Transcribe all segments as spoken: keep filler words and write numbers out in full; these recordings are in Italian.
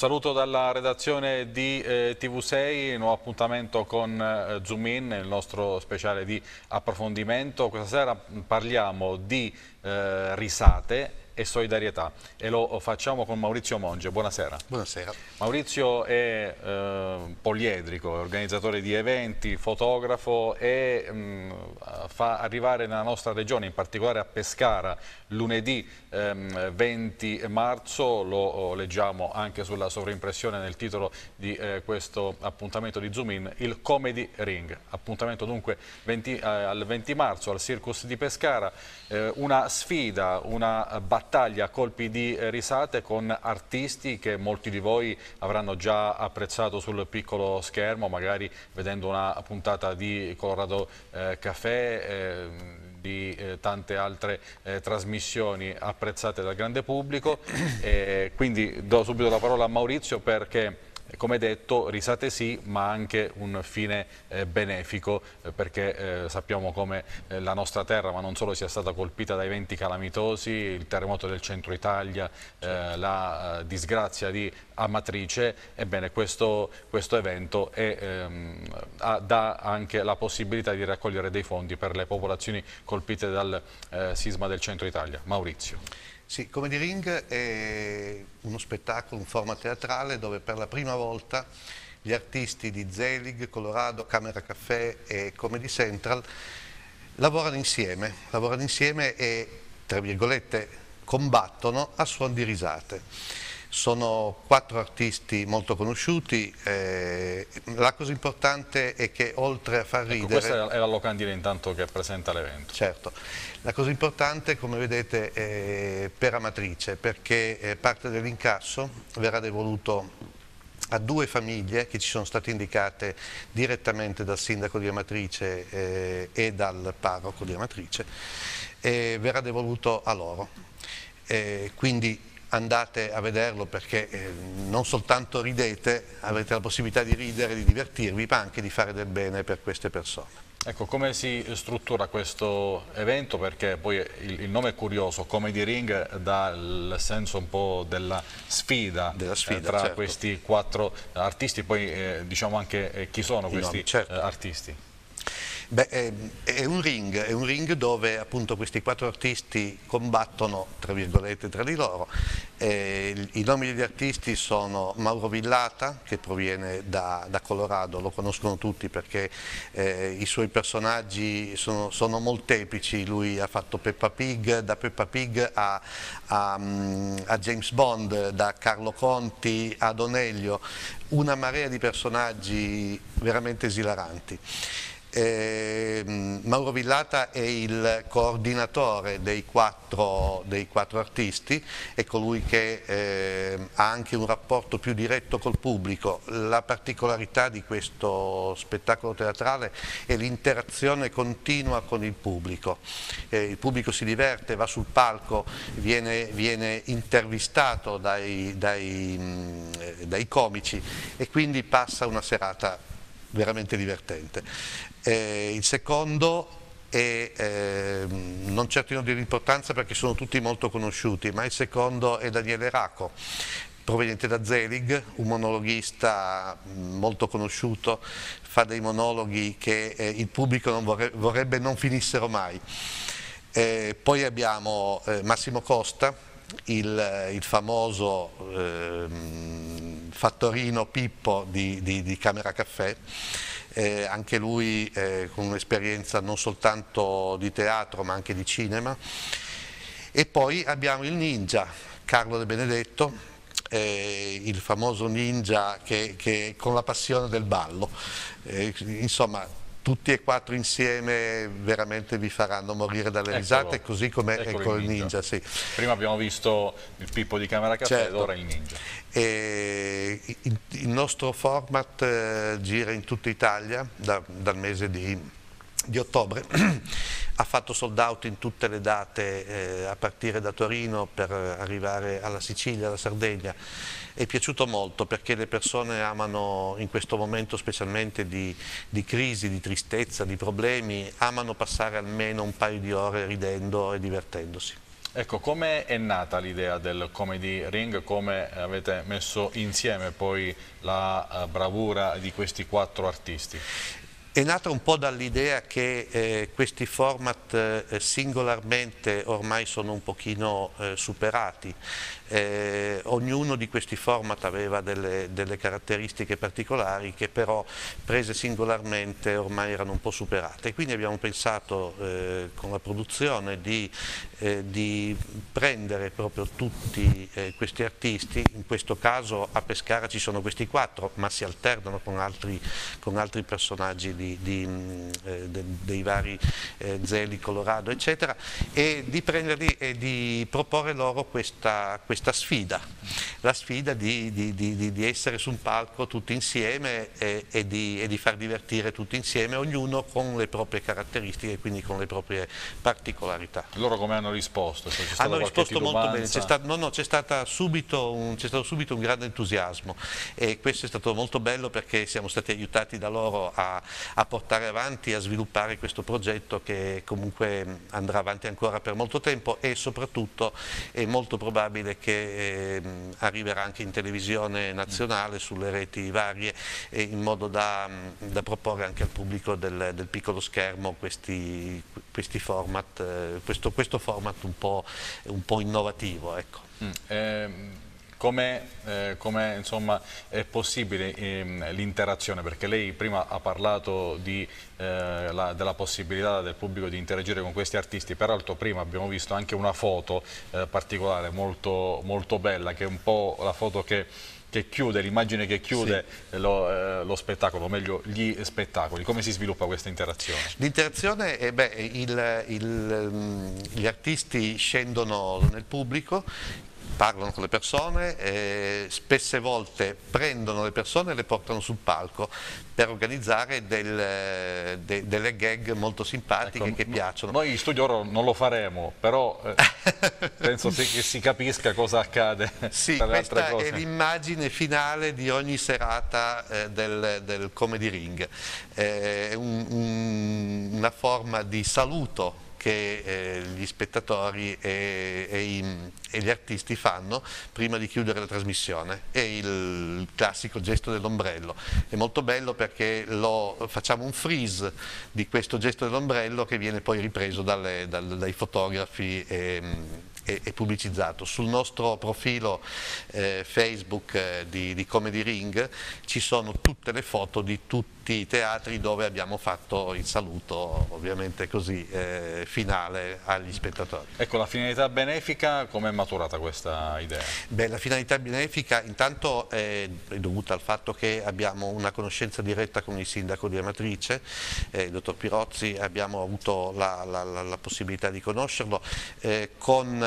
saluto dalla redazione di eh, T V sei, nuovo appuntamento con eh, Zoom In, il nostro speciale di approfondimento. Questa sera parliamo di eh, risate e solidarietà e lo facciamo con Maurizio Monge. Buonasera. Buonasera. Maurizio è eh, poliedrico, è organizzatore di eventi, fotografo e mh, fa arrivare nella nostra regione, in particolare a Pescara, lunedì ehm, venti marzo, lo leggiamo anche sulla sovraimpressione nel titolo di eh, questo appuntamento di Zoom In, il Comedy Ring. Appuntamento dunque venti, eh, al venti marzo al Circus di Pescara, eh, una sfida, una battaglia a colpi di eh, risate con artisti che molti di voi avranno già apprezzato sul piccolo schermo, magari vedendo una puntata di Colorado eh, Café, eh, di eh, tante altre eh, trasmissioni apprezzate dal grande pubblico. E quindi do subito la parola a Maurizio perché, come detto, risate sì, ma anche un fine eh, benefico, eh, perché eh, sappiamo come eh, la nostra terra, ma non solo, sia stata colpita da eventi calamitosi, il terremoto del centro Italia, eh, la eh, disgrazia di Amatrice. Ebbene, questo, questo evento è, ehm, ha, dà anche la possibilità di raccogliere dei fondi per le popolazioni colpite dal eh, sisma del centro Italia. Maurizio. Sì, Comedy Ring è uno spettacolo, un format teatrale dove per la prima volta gli artisti di Zelig, Colorado, Camera Café e Comedy Central lavorano insieme, lavorano insieme e, tra virgolette, combattono a suon di risate. Sono quattro artisti molto conosciuti, eh, la cosa importante è che oltre a far ridere... Ecco, questa è la locandina intanto che presenta l'evento. Certo, la cosa importante, come vedete, è per Amatrice, perché eh, parte dell'incasso verrà devoluto a due famiglie che ci sono state indicate direttamente dal sindaco di Amatrice eh, e dal parroco di Amatrice, e verrà devoluto a loro. Eh, quindi andate a vederlo perché eh, non soltanto ridete, avete la possibilità di ridere, di divertirvi, ma anche di fare del bene per queste persone. Ecco, come si struttura questo evento? Perché poi il, il nome è curioso, Comedy Ring dà il senso un po' della sfida, della sfida eh, tra certo. questi quattro artisti, poi eh, diciamo anche eh, chi sono questi nomi, certo. eh, artisti. Beh, è, è, un ring, è un ring dove appunto questi quattro artisti combattono, tra virgolette, tra di loro. Eh, I nomi degli artisti sono Mauro Villata, che proviene da, da Colorado, lo conoscono tutti perché eh, i suoi personaggi sono, sono molteplici. Lui ha fatto Peppa Pig, da Peppa Pig a, a, a James Bond, da Carlo Conti ad Onelio, una marea di personaggi veramente esilaranti. Eh, Mauro Villata è il coordinatore dei quattro, dei quattro artisti, è colui che eh, ha anche un rapporto più diretto col pubblico. La particolarità di questo spettacolo teatrale è l'interazione continua con il pubblico. Eh, il pubblico si diverte, va sul palco, viene, viene intervistato dai, dai, mh, dai comici e quindi passa una serata veramente divertente. Eh, il secondo è eh, non certo di importanza perché sono tutti molto conosciuti, ma il secondo è Daniele Raco, proveniente da Zelig, un monologhista molto conosciuto, fa dei monologhi che eh, il pubblico non vorrebbe, vorrebbe non finissero mai. Eh, poi abbiamo eh, Massimo Costa, il, il famoso eh, fattorino Pippo di, di, di Camera Café. Eh, anche lui eh, con un'esperienza non soltanto di teatro ma anche di cinema. E poi abbiamo il ninja Carlo De Benedetto, eh, il famoso ninja che, che con la passione del ballo, eh, insomma tutti e quattro insieme veramente vi faranno morire dalle risate, eccolo, così come ecco il ninja. ninja sì. Prima abbiamo visto il Pippo di Camera Café, certo. Ed ora il ninja. E il, il nostro format eh, gira in tutta Italia da, dal mese di, di ottobre, ha fatto sold out in tutte le date eh, a partire da Torino per arrivare alla Sicilia, alla Sardegna. È piaciuto molto perché le persone amano in questo momento specialmente di, di crisi, di tristezza, di problemi, amano passare almeno un paio di ore ridendo e divertendosi. Ecco, come è nata l'idea del Comedy Ring, come avete messo insieme poi la uh, bravura di questi quattro artisti? È nata un po' dall'idea che eh, questi format eh, singolarmente ormai sono un pochino eh, superati. Eh, ognuno di questi format aveva delle, delle caratteristiche particolari che però prese singolarmente ormai erano un po' superate. Quindi abbiamo pensato eh, con la produzione di, eh, di prendere proprio tutti eh, questi artisti, in questo caso a Pescara ci sono questi quattro, ma si alternano con altri, con altri personaggi di Di, di, eh, de, dei vari eh, Zeli, Colorado eccetera, e di prenderli e di proporre loro questa, questa sfida, la sfida di, di, di, di essere su un palco tutti insieme e, e, di, e di far divertire tutti insieme, ognuno con le proprie caratteristiche e quindi con le proprie particolarità. Loro come hanno risposto? Cioè, hanno risposto molto bene, c'è stato, no, no, c'è stato subito un, c'è stato subito un grande entusiasmo e questo è stato molto bello perché siamo stati aiutati da loro a a portare avanti e a sviluppare questo progetto che comunque andrà avanti ancora per molto tempo e soprattutto è molto probabile che eh, arriverà anche in televisione nazionale sulle reti varie eh, in modo da, da proporre anche al pubblico del, del piccolo schermo questi, questi format, eh, questo, questo format un po', un po' innovativo. Ecco. Mm, ehm... Come eh, è possibile eh, l'interazione? Perché lei prima ha parlato di, eh, la, della possibilità del pubblico di interagire con questi artisti, peraltro prima abbiamo visto anche una foto eh, particolare molto, molto bella, che è un po' la foto che, che chiude, l'immagine che chiude sì. lo, eh, lo spettacolo, o meglio gli spettacoli. Come si sviluppa questa interazione? L'interazione è, beh, il, il, gli artisti scendono nel pubblico, parlano con le persone, eh, spesse volte prendono le persone e le portano sul palco per organizzare del, de, delle gag molto simpatiche, ecco, che piacciono. Noi in studio ora non lo faremo, però eh, penso che si capisca cosa accade. Sì, tra le questa altre cose. È l'immagine finale di ogni serata eh, del, del Comedy Ring. Eh, è un, un, una forma di saluto che eh, gli spettatori e, e, i, e gli artisti fanno prima di chiudere la trasmissione. È il classico gesto dell'ombrello. È molto bello perché lo, facciamo un freeze di questo gesto dell'ombrello che viene poi ripreso dalle, dal, dai fotografi e, e, e pubblicizzato. Sul nostro profilo eh, Facebook eh, di, di Comedy Ring ci sono tutte le foto di tutti i teatri dove abbiamo fatto il saluto, ovviamente così, eh, finale agli spettatori. Ecco, la finalità benefica, come è maturata questa idea? Beh, la finalità benefica intanto è, è dovuta al fatto che abbiamo una conoscenza diretta con il sindaco di Amatrice, eh, il dottor Pirozzi, abbiamo avuto la, la, la, la possibilità di conoscerlo, eh, con,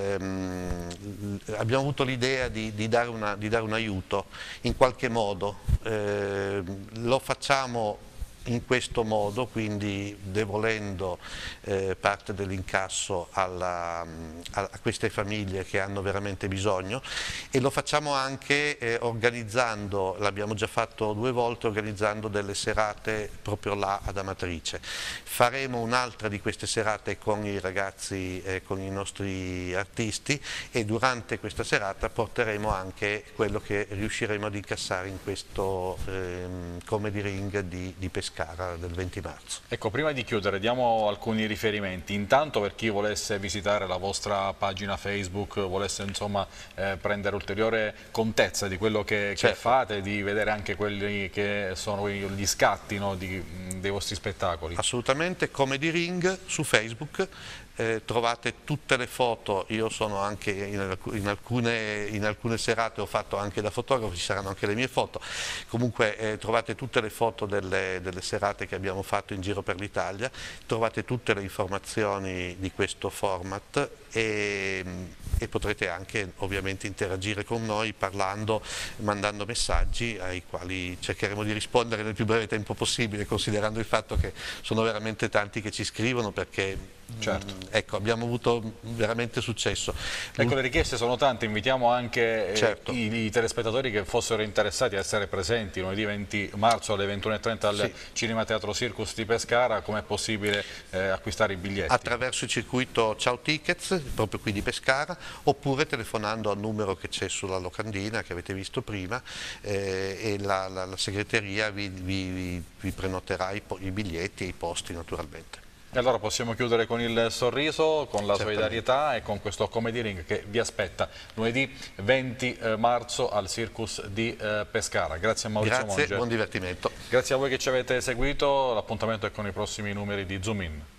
ehm, abbiamo avuto l'idea di, di, dare una, di dare un aiuto in qualche modo, eh, lo facciamo Facciamo in questo modo, quindi devolendo eh, parte dell'incasso a queste famiglie che hanno veramente bisogno, e lo facciamo anche eh, organizzando, l'abbiamo già fatto due volte, organizzando delle serate proprio là ad Amatrice. Faremo un'altra di queste serate con i ragazzi, eh, con i nostri artisti, e durante questa serata porteremo anche quello che riusciremo ad incassare in questo eh, Comedy Ring di, di Pescara del venti marzo. Ecco, prima di chiudere diamo alcuni riferimenti. Intanto, per chi volesse visitare la vostra pagina Facebook, volesse insomma eh, prendere ulteriore contezza di quello che, certo. che fate, di vedere anche quelli che sono gli scatti, no, di, dei vostri spettacoli. Assolutamente, Comedy Ring su Facebook. Eh, trovate tutte le foto, io sono anche in, in, alcune, in alcune serate, ho fatto anche da fotografo, ci saranno anche le mie foto, comunque eh, trovate tutte le foto delle, delle serate che abbiamo fatto in giro per l'Italia, trovate tutte le informazioni di questo format e, e potrete anche ovviamente interagire con noi parlando, mandando messaggi ai quali cercheremo di rispondere nel più breve tempo possibile, considerando il fatto che sono veramente tanti che ci scrivono, perché Certo. Mm, ecco, abbiamo avuto veramente successo. Ecco, le richieste sono tante, invitiamo anche eh, Certo. i, i telespettatori che fossero interessati a essere presenti lunedì venti marzo alle ventuno e trenta al Sì. Cinema Teatro Circus di Pescara. Com'è possibile eh, acquistare i biglietti? Attraverso il circuito Ciao Tickets, proprio qui di Pescara, oppure telefonando al numero che c'è sulla locandina che avete visto prima eh, e la, la, la segreteria vi, vi, vi prenoterà i, i biglietti e i posti naturalmente. E allora possiamo chiudere con il sorriso, con la Certamente. solidarietà e con questo comedy ring che vi aspetta lunedì venti marzo al Circus di eh, Pescara. Grazie a Maurizio Grazie, Monge. buon divertimento. Grazie a voi che ci avete seguito, l'appuntamento è con i prossimi numeri di Zoom In.